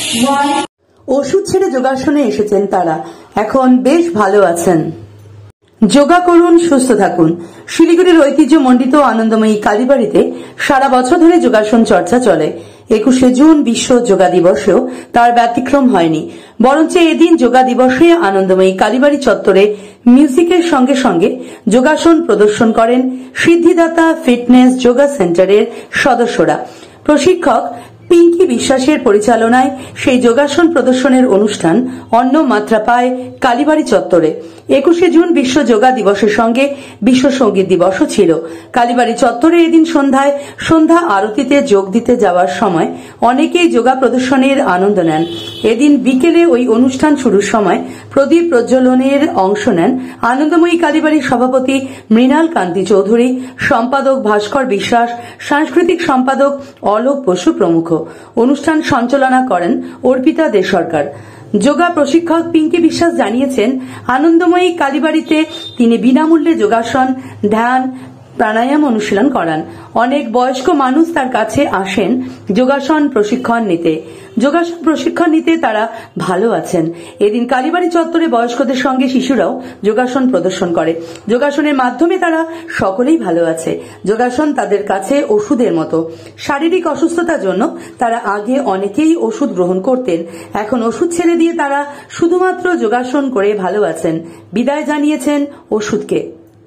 ওষুধ ছেড়ে যোগাসনে এসেছেন তারা, এখন বেশ ভালো আছেন। যোগা করুন, সুস্থ থাকুন। শিলিগুড়ির ঐতিহ্যমণ্ডিত আনন্দময়ী কালীবাড়িতে সারা বছর ধরে যোগাসন চর্চা চলে। 21শে জুন বিশ্ব যোগা দিবসেও তার ব্যতিক্রম হয়নি, বরঞ্চ এদিন যোগা দিবসে আনন্দময়ী কালীবাড়ি চত্বরে মিউজিকের সঙ্গে সঙ্গে যোগাসন প্রদর্শন করেন সিদ্ধিদাতা ফিটনেস যোগা সেন্টারের সদস্যরা। প্রশিক্ষক পিঙ্কি বিশ্বাসের পরিচালনায় সেই যোগাসন প্রদর্শনের অনুষ্ঠান অন্য মাত্রা পায় কালীবাড়ি চত্বরে। 21শে জুন বিশ্ব যোগা দিবসের সঙ্গে বিশ্ব সঙ্গীত দিবসও ছিল। কালীবাড়ি চত্বরে এদিন সন্ধ্যা আরতিতে যোগ দিতে যাওয়ার সময় অনেকেই যোগা প্রদর্শনের আনন্দ নেন। এদিন বিকেলে ওই অনুষ্ঠান শুরুর সময় প্রদীপ প্রজ্বলনের অংশ নেন আনন্দময়ী কালীবাড়ির সভাপতি মৃণাল কান্তি চৌধুরী, সম্পাদক ভাস্কর বিশ্বাস, সাংস্কৃতিক সম্পাদক অলোক বসু প্রমুখ। অনুষ্ঠান সঞ্চালনা করেন অর্পিতা দে সরকার। যোগা প্রশিক্ষক পিঙ্কি বিশ্বাস জানিয়েছেন, আনন্দময়ী কালীবাড়িতে তিনি বিনামূল্যে যোগাসন, ধ্যান, প্রাণায়াম অনুশীলন করান। অনেক বয়স্ক মানুষ তার কাছে আসেন যোগাসন প্রশিক্ষণ নিতে তারা ভালো আছেন। এদিন কালীবাড়ি চত্বরে বয়স্কদের সঙ্গে শিশুরাও যোগাসন প্রদর্শন করে। যোগাসনের মাধ্যমে তারা সকলেই ভালো আছে। যোগাসন তাদের কাছে ওষুধের মতো। শারীরিক অসুস্থতার জন্য তারা আগে অনেকেই ওষুধ গ্রহণ করতেন, এখন ওষুধ ছেড়ে দিয়ে তারা শুধুমাত্র যোগাসন করে ভালো আছেন। বিদায় জানিয়েছেন ওষুধকে।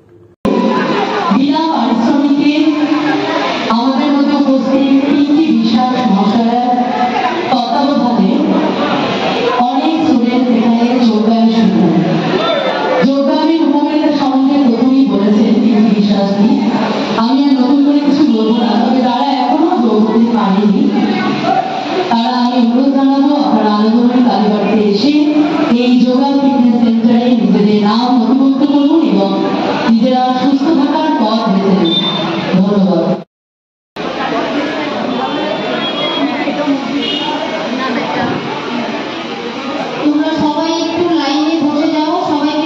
আমাদের মধ্যে উপস্থিত পিঙ্কি বিশ্বাস মহাশয়ের তত্ত্বাবধানে অনেক স্টুডেন্ট এখানে যোগব্যায়াম শিখুন। যোগব্যায়ামের উপকারিতা সম্বন্ধে প্রথমেই বলেছেন পিঙ্কি বিশ্বাসজি। আমি আর নতুন করে কিছু বলবো না, তবে তারা এখনো যোগ করতে পারেনি, তারা আমি অনুরোধ জানাবো আপনারা আনন্দময়ী কালীবাড়িতে এসে এই যোগা ফিটনেস সেন্টারে নিজেদের নাম নথিভুক্ত করুন এবং নিজেরা সুস্থ থাকার পথ বেছে নিন। ধন্যবাদ। তোমরা সবাই একটু লাইনে বসে যাও, সবাইকে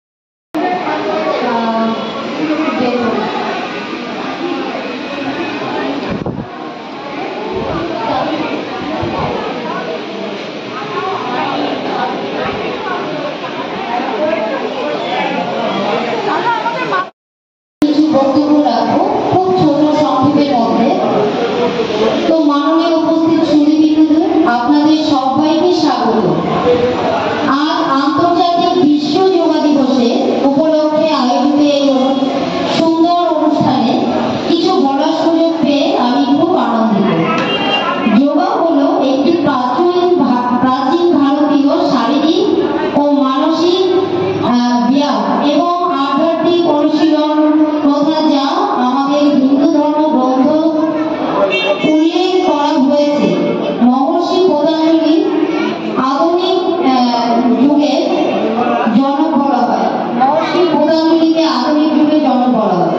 বক্তব্য রাখবো খুব ছোট সংক্ষেপের মধ্যে। তো মাননীয় উপস্থিত সুধীবৃন্দদের আপনাদের সবাইকে স্বাগত। আজ আন্তর্জাতিক বিশ্ব যোগা দিবসে উপলক্ষে আয়োজিত এই সুন্দর অনুষ্ঠানে কিছু বলার সুযোগ পেয়ে আমি খুব আনন্দিত। যোগা হলো একটি প্রাচীন ভারতীয় শারীরিক ও মানসিক ব্যায়াম এবং আধ্যাত্মিক অনুশীলন প্রথা, যা আমাদের হিন্দু ধর্ম গ্রন্থ উল্লেখ করা হয়েছে। মহর্ষি পতঞ্জলি আধুনিক যুগে জনক বলা হয়। মহর্ষি পতঞ্জলিকে আধুনিক যুগে জনক বলা হয়।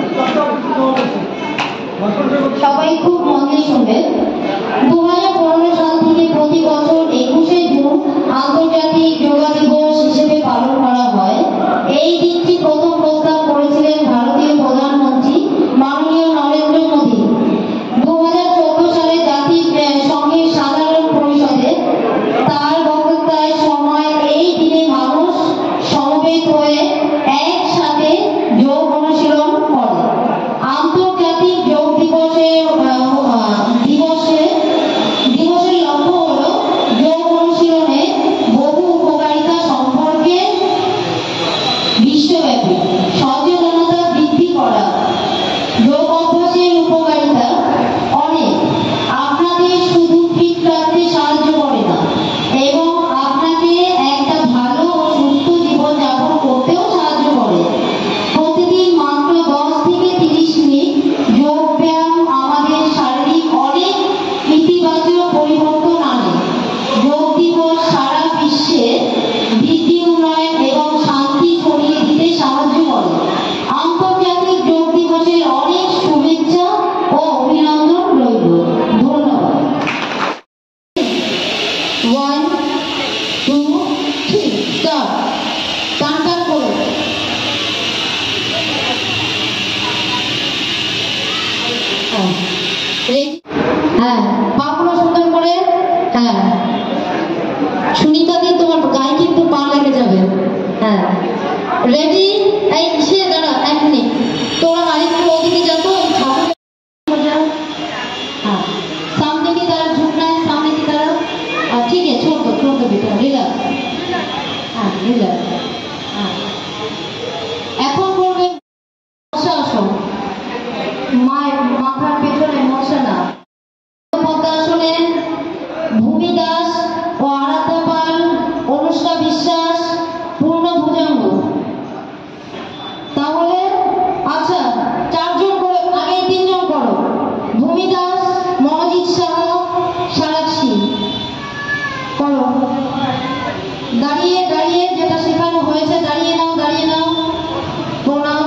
সবাই খুব মন দিয়ে শুনবেন। 2015 সাল থেকে প্রতি বছর 21শে জুন আন্তর্জাতিক যোগা দিবস হিসেবে পালন করা হয়। এই দিনটি প্রথম প্রস্তাব করেছিলেন ভারতীয় প্রধানমন্ত্রী মাননীয় নরেন্দ্র মোদী। 2014 সালে জাতিসংঘের সাধারণ পরিষদে তার বক্তৃতার সময় এই দিনে মানুষ সমবেত হয়ে একসাথে যোগ অনুশীলন করে। আন্তর্জাতিক যোগ দিবসের লক্ষ্য হলো যোগ অনুশীলনে বহু উপকারিতা সম্পর্কে বিশ্বব্যাপী সচেতনতা বৃদ্ধি করা। যোগ অভ্যাসের উপকারিতা অনেক। আপনাদের শুধু ফিট রাখতে সাহায্য করে না, এবং আপনাকে একটা ভালো ও সুস্থ জীবনযাপন করতেও সাহায্য করে। প্রতিদিন মাত্র 10 থেকে 30 মিনিট যোগ ব্যায়াম আমাদের শারীরিক অনেক ইতিবাচক পরিবর্তন আনে। যোগ দিবস সারা বিশ্বে বৃদ্ধি, উন্নয়ন এবং শান্তি ছড়িয়ে দিতে সাহায্য করে। আন্তর্জাতিক যোগ দিবসের অনেক শুভেচ্ছা ও অভিনন্দন রইল। ধন্যবাদ। 1 2 3 স্টার্ট। টান টান করুন। হ্যাঁ, পাগুলো সুন্দর করে। হ্যাঁ। রেডি? এই সে দাঁড়া, এক মিনিট, তোরা আরেকটু ওদিকে যাতো। हाँ सामने की तरफ झुकना है, सामने की तरफ। ठीक है, छोड़ दो बेटा, रिलैक्स। हाँ रिलैक्स। हाँ এখন করবে মশাসন, মাথার পেছনে মশা না। পদ্মাসনে ভূমি দাস ও আরাধ্যা পাল, অনুষ্কা বিশ্বাস, পূর্ণ ভুজঙ্গ। তাহলে আচ্ছা, 4 জন করে, আগে 3 জন করো। ভূমি দাস, মনোজিৎ সাহা, সারাক্ষী করো। দাঁড়িয়ে দাঁড়িয়ে যেটা শেখানো হয়েছে, দাঁড়িয়ে নাও, দাঁড়িয়ে নাও। প্রণাম।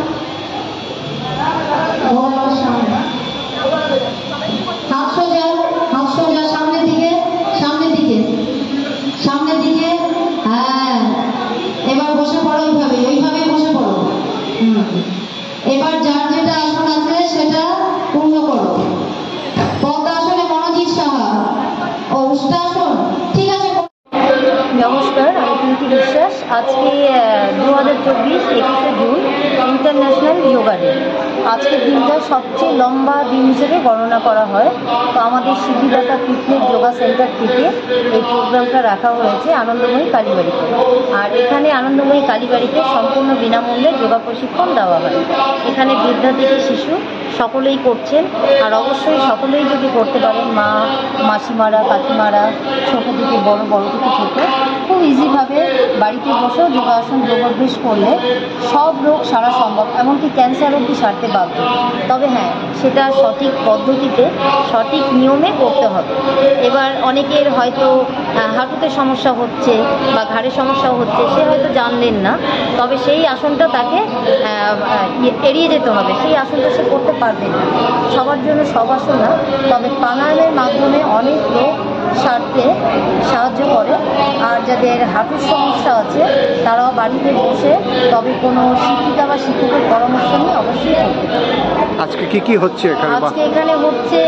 হাত সোজা, সামনের দিকে, সামনের দিকে, সামনের দিকে। হ্যাঁ, এবার বসে পড়ো, ওইভাবে বসে পড়ো। এবার যার যেটা আসন আছে সেটা পূর্ণ করো। পদ্মাসনে মনোজিৎ সাহা ও উষ্টাসন, ঠিক আছে। নমস্কার, আমি পিঙ্কি বিশ্বাস। আজকে 2024 21শে জুন ইন্টারন্যাশনাল যোগা ডে। আজকের দিনটা সবচেয়ে লম্বা দিন হিসেবে গণনা করা হয়। তো আমাদের সিদ্ধিদাতা ফিটনেস যোগা সেন্টার থেকে এই প্রোগ্রামটা রাখা হয়েছে আনন্দময়ী কালীবাড়িতে। আর এখানে আনন্দময়ী কালীবাড়িতে সম্পূর্ণ বিনামূল্যে যোগা প্রশিক্ষণ দেওয়া হয়। এখানে বৃদ্ধা থেকে শিশু সকলেই করছেন। আর অবশ্যই সকলেই যদি করতে পারেন, মা, মাসিমারা, কাকিমারা, ছোটো থেকে বড়, বড় থেকে ছোটো, খুব ইজিভাবে বাড়িতে বসেও যোগাসন যোগাভ্যাস করলে সব রোগ সারা সম্ভব, এমনকি ক্যান্সার অবধি সারতে বাধ্য। তবে হ্যাঁ, সেটা সঠিক পদ্ধতিতে সঠিক নিয়মে করতে হবে। এবার অনেকের হয়তো হাঁটুতে সমস্যা হচ্ছে বা ঘাড়ে সমস্যা হচ্ছে, সে হয়তো জানলেন না, তবে সেই আসনটা তাকে এড়িয়ে যেতে হবে, সেই আসনটা সে করতে পারবে না। সবার জন্য সব আসন না, তবে প্রাণায়ামের মাধ্যমে অনেক রোগ সারতে সাহায্য করে। আর যাদের হাঁটুর সমস্যা আছে তারাও বাড়িতে বসে তবে কোনো শিক্ষিকা বা শিক্ষকের পরামর্শ নিয়ে অবশ্যই করতে পারে। আজকে কি হচ্ছে এখানে? আজকে এখানে হচ্ছে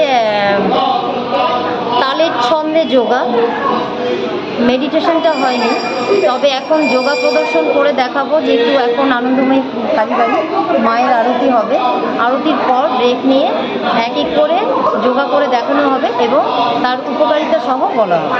তালের ছন্দে যোগা, মেডিটেশনটা হয়নি, তবে এখন যোগা প্রদর্শন করে দেখাবো। যেহেতু এখন আনন্দময়ী কালীবাড়ি মায়ের আরতি হবে, আরতির পর ব্রেক নিয়ে এক এক করে যোগা করে দেখানো হবে এবং তার উপকারিতা সহ বলা হবে।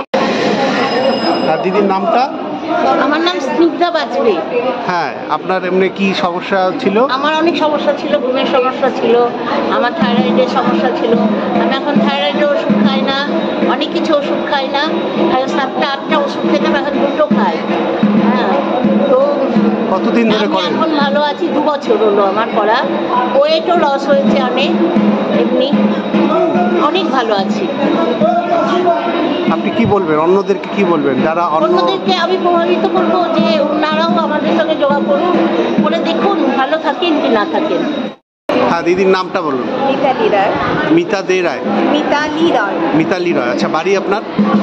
আর দিদির নামটা? আমার নাম স্নিগ্ধা বাজপেয়ী। হ্যাঁ, আপনার এমনি কি সমস্যা ছিল? আমার অনেক সমস্যা ছিল, ঘুমের সমস্যা ছিল, আমার থাইরয়েডের সমস্যা ছিল। আমি এখন থাইরয়েডের ওষুধ খাই না, অনেক কিছু ওষুধ খাই না, 7টা-8টা ওষুধ খেতাম, এখন 2টো খাই। হ্যাঁ, তো কতদিন ধরে করেন? এখন ভালো আছি, 2 বছর হলো আমার করা। ওয়েটও লস হয়েছে অনেক, এমনি অনেক ভালো আছি। আপনি কি বলবেন, অন্যদেরকে কি বলবেন যারা? অন্যদেরকে আমি প্রভাবিত করবো যে ওনারাও আমাদের সঙ্গে যোগা করুন, করে দেখুন ভালো থাকেন কি না থাকেন। হ্যাঁ, দিদির নামটা বলুন। মিতালি রায়। মিতালি রায়। মিতালি রায়, আচ্ছা। বাড়ি আপনার?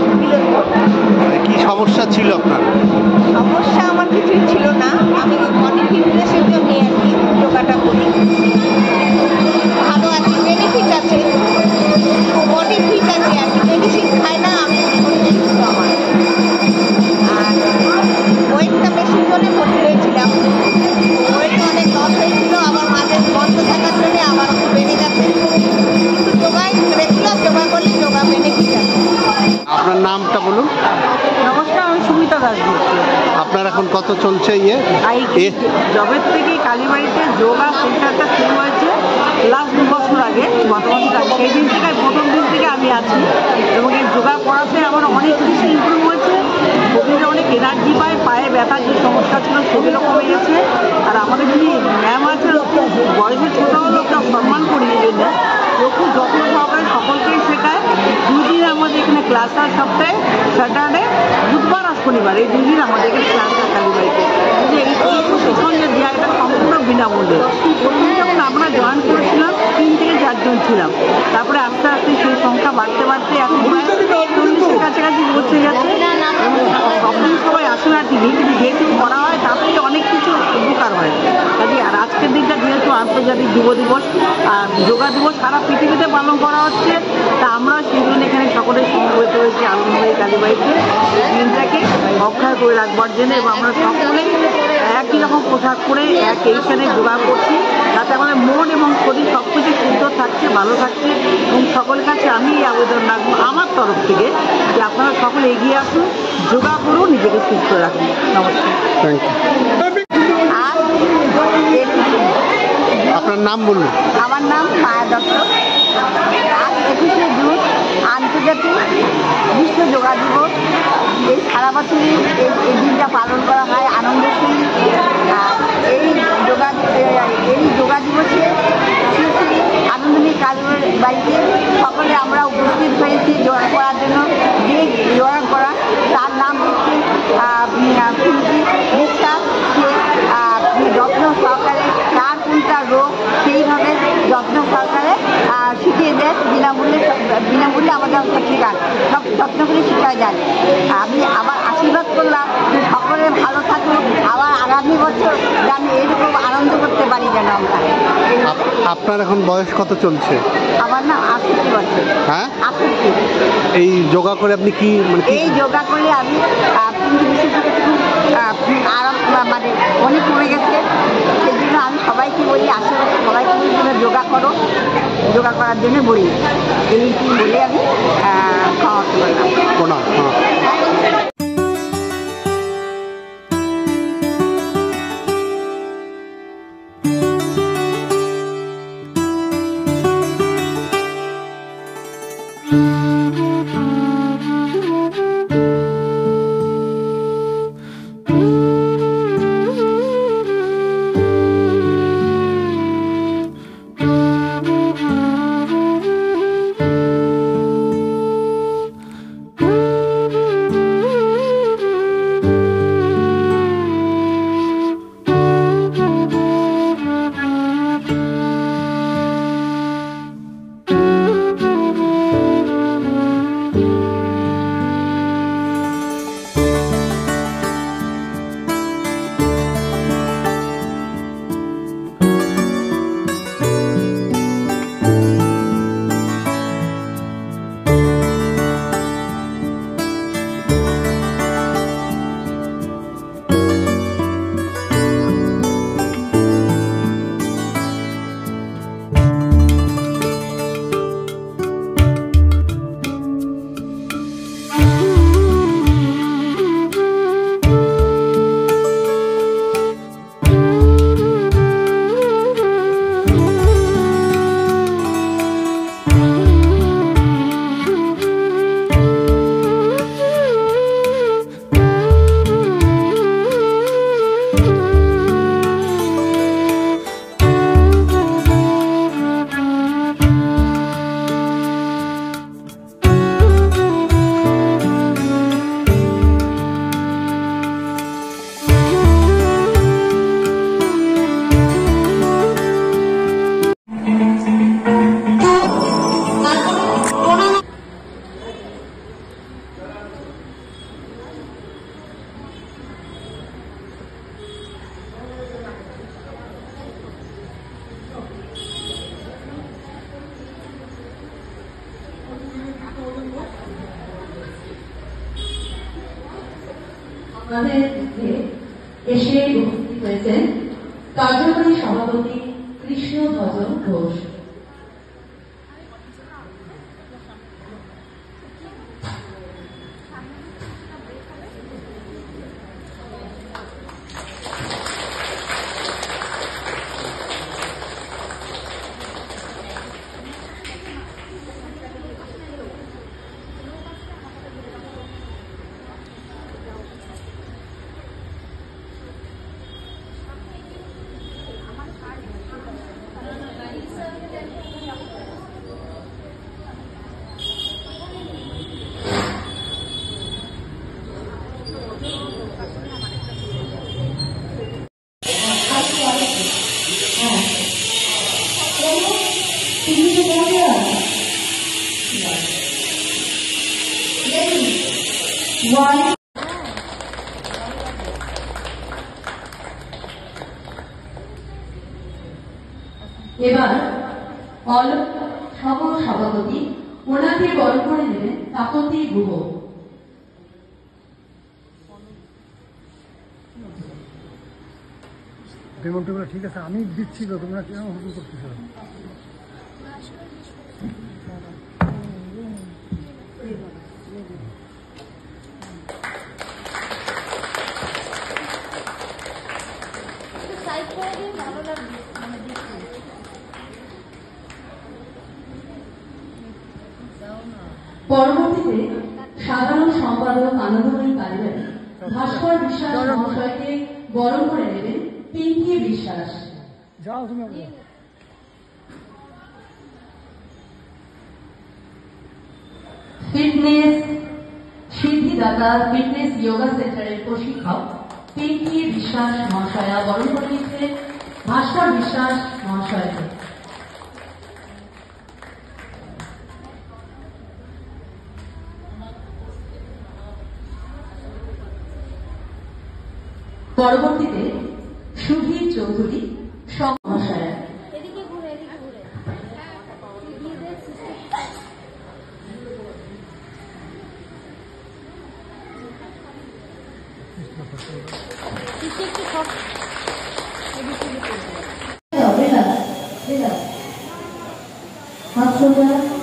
কি সমস্যা ছিল আপনার? সমস্যা আমার কিছুই ছিল না, আমি বডি ফিটনেসের জন্য আর কি যোগাটা করি। ভালো আছি, বেনিফিট আছে, বডি ফিট আছে আর কি, মেডিসিন খাই না, আমি সুস্থ। আমার আর ওয়েটটা বেশি করে ভর্তি হয়েছিলাম, ওয়েটটা অনেক লস হয়েছিল, আবার মাঝে বন্ধ থাকার জন্য আবার বেড়ে গেছে। কিন্তু যোগায় রেগুলার যোগা করলে যোগা বেনিফিট আছে। আপনার নামটা বলুন। নমস্কার, আমি সুমিতা দাস বলছি। আপনার এখন কত চলছে? জবের থেকে কালীবাড়িতে যোগা সেন্টারটা শুরু হয়েছে লাস্ট 2 বছর আগে, গত বছর আগে। সেই দিন থেকে, প্রথম দিন থেকে আমি আছি এবং এই যোগা করাতে আমার অনেক কিছু ইমপ্রুভ হয়েছে। শরীরে অনেক এনার্জি পায়, পায়ে ব্যথার যে সমস্যা ছিল সেগুলো কমে গেছে। আর আমাদের যিনি ম্যাম আছে, বয়সে ছোটো হলেও সম্মান করি, এই জন্য খুব যত্ন সহকারে সকলকেই শেখায়। 2 দিন আমাদের এখানে ক্লাস হয় সপ্তাহে, স্যাটারডে, বুধবার আর শনিবার, এই 2 দিন আমাদের এখানে ক্লাস হয় কালীবাড়িতে। এই প্রশিক্ষণ যে দেওয়া, এটা সম্পূর্ণ বিনামূল্যে। প্রথমে যখন আমরা জয়েন করেছিলাম 3 থেকে 4 জন ছিলাম, তারপরে আস্তে আস্তে সেই সংখ্যা বাড়তে বাড়তে এখন প্রায় 40-এর কাছাকাছি পৌঁছে গেছে। সকলেই সবাই আসে না ঠিকই, কিন্তু যেহেতু করা হয় তার থেকে অনেক কিছু উপকার হয়। কাজে আর আজকের দিনটা যেহেতু আন্তর্জাতিক যুব দিবস আর যোগা দিবস সারা পৃথিবীতে পালন করা হচ্ছে, তা আমরা সেই জন্য এখানে সকলে সমবেত হয়েছি। হয়েছি আনন্দময়ী কালীবাড়িতে দিনটাকে অক্ষয় করে রাখবার জন্য, এবং আমরা সকলে একই রকম পোশাক পরে এইখানে যোগা করছি, তাতে আমাদের মন এবং শরীর সব কিছু সুস্থ থাকছে, ভালো থাকছে। এবং সকলের কাছে আমি এই আবেদন রাখবো আমার তরফ থেকে যে আপনারা সকলে এগিয়ে আসুন, যোগা করুন, নিজেকে সুস্থ রাখুন। নমস্কার। Thank you. আপনার নাম বলুন। আমার নাম মায়া দত্ত। আজ 21শে জুন আন্তর্জাতিক বিশ্ব যোগা দিবস। এই সারা বছরই এই দিনটা পালন করা হয় আনন্দের সঙ্গে। এই যোগা দিবসে শ্রী শ্রী আনন্দময়ী কালীবাড়িতে সকলে আমরা উপস্থিত হয়েছি যোগা করার জন্য। যে যোগা করা তার নাম হচ্ছে বিশ্বাস। সে যত্ন সহকারে কার কোনটা রোগ সেইভাবে যত্ন সহকারে শিখিয়ে দেয় বিনামূল্যে আমাদের শেখান, সব যত্ন করে শেখায় যায়। আমি আবার আশীর্বাদ করলাম যে সকলে ভালো থাকুক, আবার আগামী বছর যেন এরকম আনন্দ করতে পারি যেন আমরা। আপনার এখন বয়স কত চলছে? আমার না 68 বছর। হ্যাঁ, 68। এই যোগা করে আপনি কি মানে এই যোগা করলে আমি আরাম মানে অনেক কমে গেছে। সেই জন্য আমি সবাইকে বলি, আশেপাশে সবাইকে বলি যোগা করো, যোগা করার জন্য বলি। এই বলে আমি খাওয়াতে পারলাম। আমাদের মধ্যে এসে উপস্থিত হয়েছেন কার্যকরী সভাপতি কৃষ্ণভজন ঘোষ। এবার সহ সভাপতি ওনাকে বরণ করে নেবেন কাকতি গুহ। পেমেন্টগুলো ঠিক আছে, আমি দিচ্ছি তো, তোমরা কেন হুকুম করতেছ? পরবর্তীতে সাধারণ সম্পাদক আনন্দময়ী কালীবাড়ি ভাস্কর বিশ্বাস মহাশয়কে বরণ করে নেবেন পিঙ্কি বিশ্বাস। যাও তুমি। ফিটনেস সিদ্ধিদাতা ফিটনেস যোগা সেন্টারের প্রশিক্ষক পিঙ্কি বিশ্বাস মহাশয়া বরণ করে নিচ্ছে ভাস্কর বিশ্বাস মহাশয়কে। পরবর্তীতে সুধীর চৌধুরী মহাশয়া। হাত সোজা